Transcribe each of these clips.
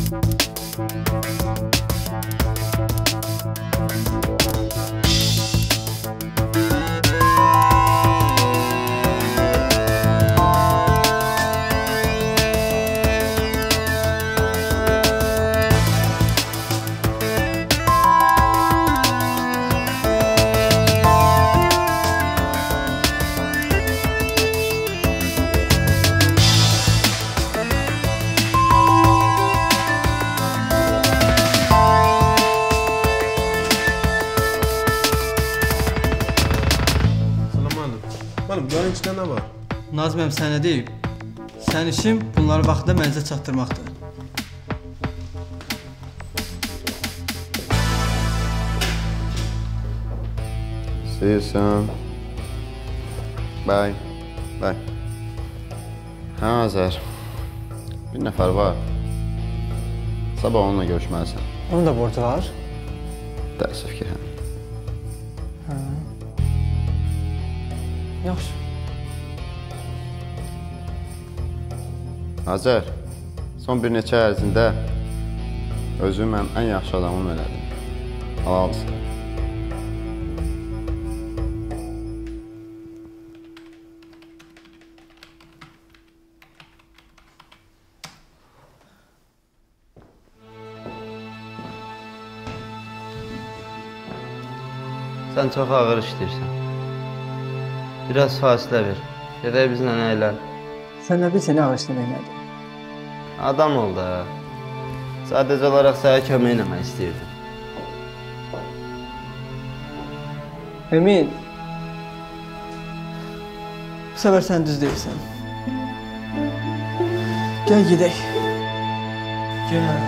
Nazməm sənə deyib, sən işim bunları vaxtında mənizə çatdırmaqdır. See you soon. Bye. Bye. Hə, Azər. Bir nəfər var. Sabah onunla görüşməlisən. Onun da borcu var? Təəssüf ki, hə. Yaxşı. Azər, son bir neçə ərzində özümü mənim ən yaxşı adamım elədim. Halalısın. Sən çox ağır işləyirsən. Biraz fasilə ver. Gedək bizlə əylən. Sən nə bilsən, ağır işləmək nədir? Adam ol da. Sadəcə olaraq sənə kömək eləmək istəyirdim. Emin, bu səfər sən düz deyirsən. Gəl gedək. Gəl.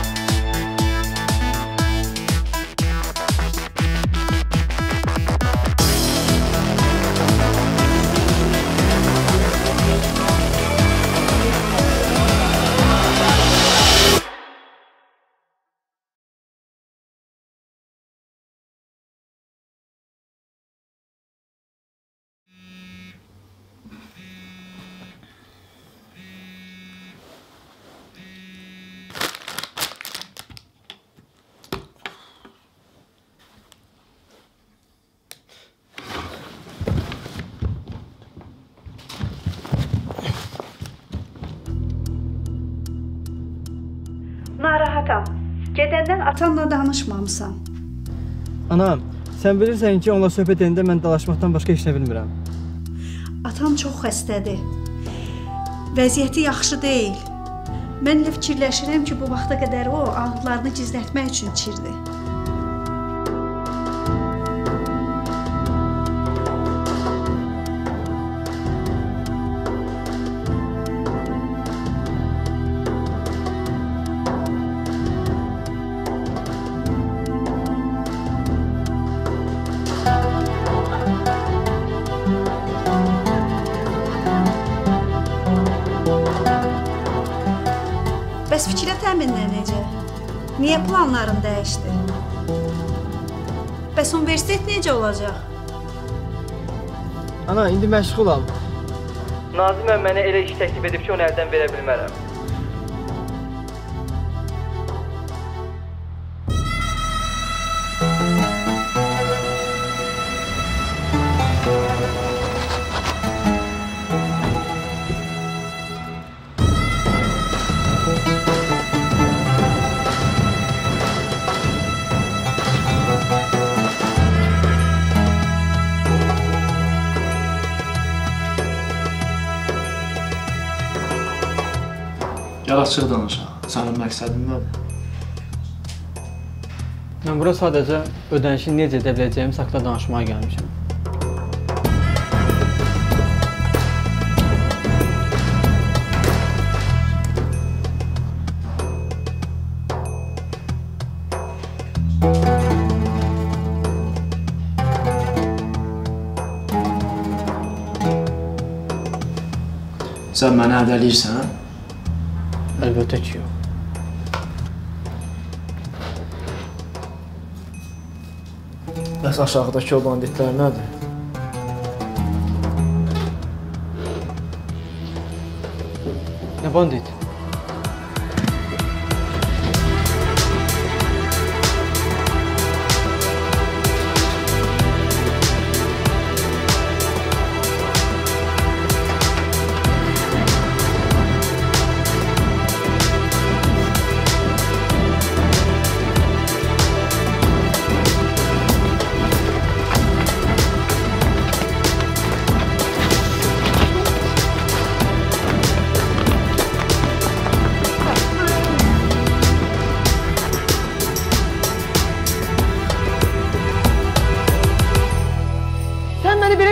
Narahatam. Gedəndən atanla danışmamısan. Anam, sən bilirsən ki, onunla söhbət edəndə mən dalaşmaqdan başqa heç nə bilmirəm. Atan çox xəstədir. Vəziyyəti yaxşı deyil. Mən elə fikirləşirəm ki, bu vaxta qədər o ağrılarını gizlətmək üçün içirdi. Bəs fikrət əminlə necə? Niyə planların dəyişdi? Bəs universitet necə olacaq? Ana, indi məşğulam. Naziməm mənə elə iş təklif edib ki, onu əldən verə bilmərəm. Gəl açıq danışaq. Sənin məqsədin nədir? Mən bura sadəcə ödənişi necə edə biləcəyimiz haqqında danışmağa gəlmişəm. Sən məni hədələyirsən? Əlbəttə ki, yox. Bəs aşağıdakı o banditlər nədir? Nə bandit?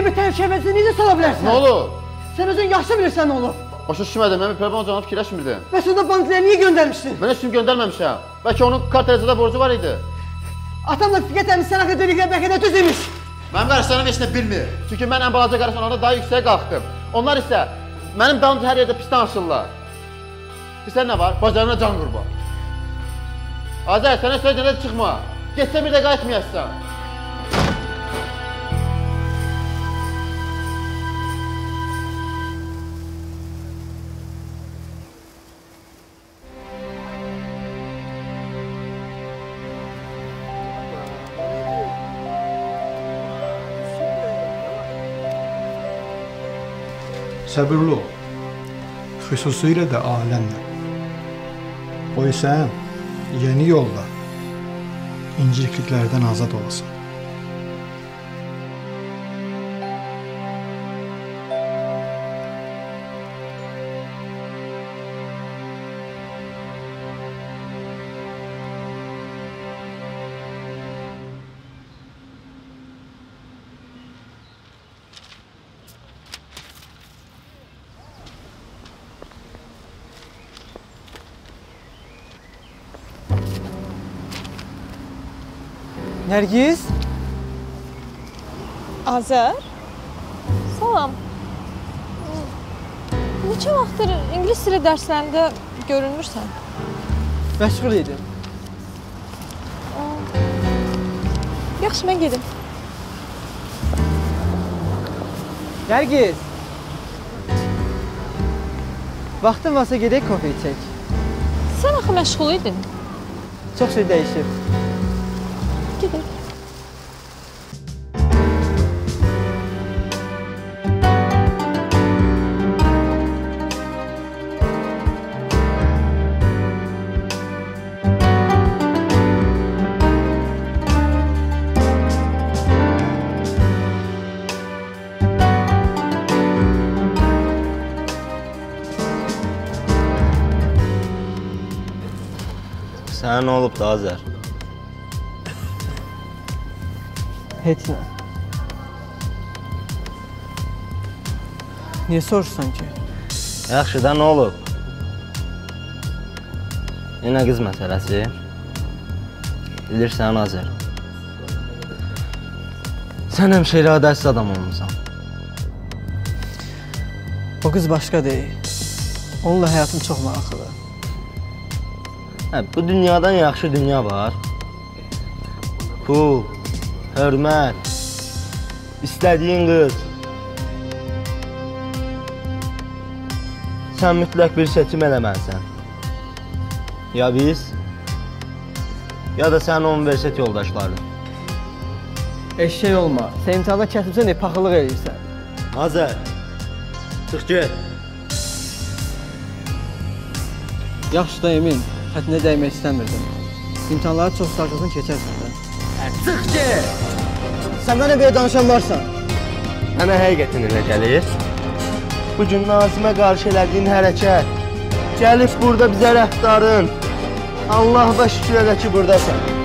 Evimi təhlükəvəzliyə necə sala bilərsən? Nə olub? Sən özün yaxşı bilirsən nə olub. Başa düşmədim, mən bir problem olacağını fikirləşmirdim. Bəs onda banklara niyə göndərmişdin? Mən heç kim göndərməmişəm. Bəlkə onun kart tərəzədə borcu var idi. Atamla Fiqət əmi sən haqqı dedikləri bəlkə də düz imiş. Mənim qardaşlarım heç nə bilmir. Çünki mən ən balaca qardaşım onlarda daha yüksəyə qalxdım. Onlar isə mənim dalımca hər yerdə pis danışırlar. Bilsən nə var? Bacarına can qurban. Azər, sənə söyləyəndə çıxma. Getsə bir də qayıtmayasın. Səbirli ol, xüsusilə də ailənlə. Qoy sən yeni yolda incikliklərdən azad olasın. Nərgiz? Azər? Salam. Neçə vaxtdır ingilis dili dərslərində görünmürsən? Məşğul idim. Yaxşı, mən gedim. Nərgiz! Vaxtın varsa gedək kofe içək. Sən axı məşğul idin. Çox şey dəyişib. Gedək. Sənə nə olub da Azər? Heç nə. Niyə soruşsan ki? Yaxşı da nə olub? Yenə qız məsələsi. Bilirsən Azər. Sən həmişə iradəsiz adam olmusan. O qız başqa deyil. Onunla həyatım çox maraqlıdır. Bu dünyadan yaxşı dünya var. Pul, hörmət, istədiyin qız. Sən mütləq bir seçim eləməlisən. Ya biz, ya da sənin universitet yoldaşları. Eşşək olma. Sən imtihanda kəsimsən deyə paxıllıq eləyirsən. Azər, çıx get. Yaxşı da Emin, xətrinə dəymək istəmirdim. İmtihanları çox sarsılsın keçərsən də. Çıx get! Sən mənə belə danışan varsan. Mənə həqiqətin elə gəlir. Bugün Nazimə qarşı elədiyin hərəkət, gəlib burada bizə rəftarın. Allah'a şükür elə ki, buradasan.